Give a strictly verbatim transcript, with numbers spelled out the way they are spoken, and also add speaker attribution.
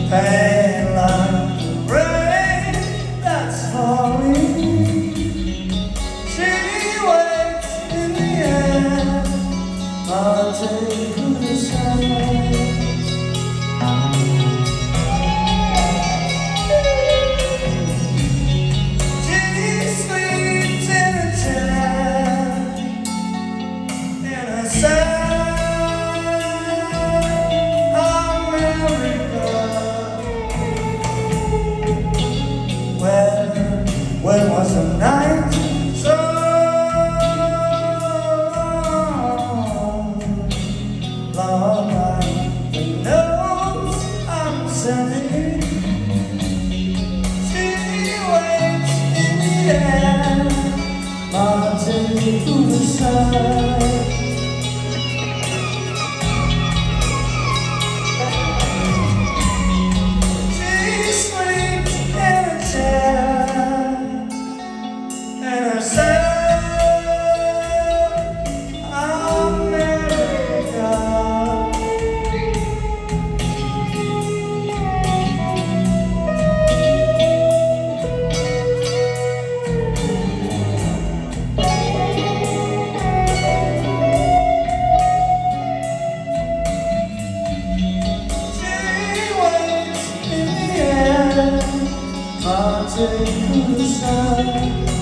Speaker 1: pain like the rain that's falling. She waits in the air, I'll take her to side. She sleeps in a chair, in a cell. When was the night so long, long like the notes I'm sending? She waits in the air, marching to the side. She sleeps in a chair, I'll take you to the side.